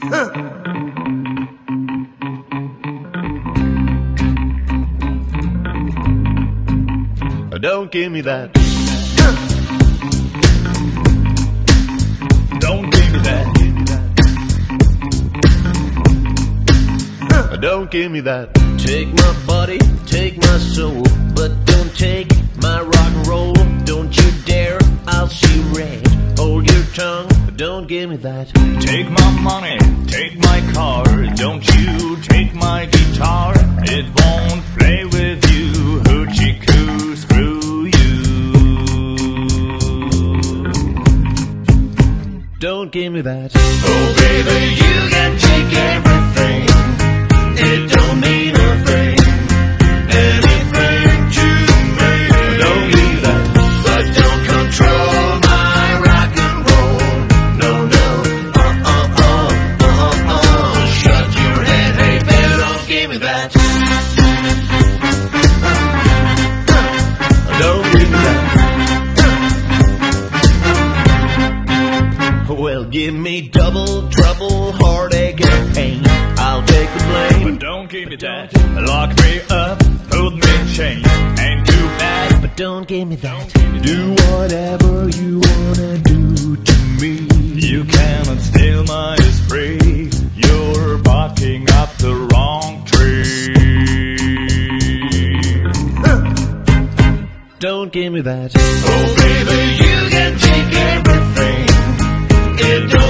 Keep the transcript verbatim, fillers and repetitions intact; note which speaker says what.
Speaker 1: Don't give me that. Don't give me that. Don't give me that.
Speaker 2: Take my body, take my soul, but don't take my rock and roll. Don't you dare, I'll see red. Hold your tongue, but don't give me that.
Speaker 1: Take my money, take my car, don't you take my guitar. It won't play with you, hoochie coo, screw you.
Speaker 2: Don't give me that.
Speaker 1: Oh baby, you can take everything. It don't mean a thing, anything to me. Don't give that, but don't control my rock and roll. No, no, uh, uh, uh, uh, uh. Shut your head, hey baby, don't give me that. Don't give me that.
Speaker 2: Well, give me double trouble, heartache and pain. I'll take the blame.
Speaker 1: But don't give me that. Lock me up, put me in chains. Ain't too bad,
Speaker 2: But don't give me that.
Speaker 1: do whatever you wanna do to me. You cannot steal my esprit. You're barking up the wrong tree.
Speaker 2: Don't give me that.
Speaker 1: Oh baby, you can take everything. It don't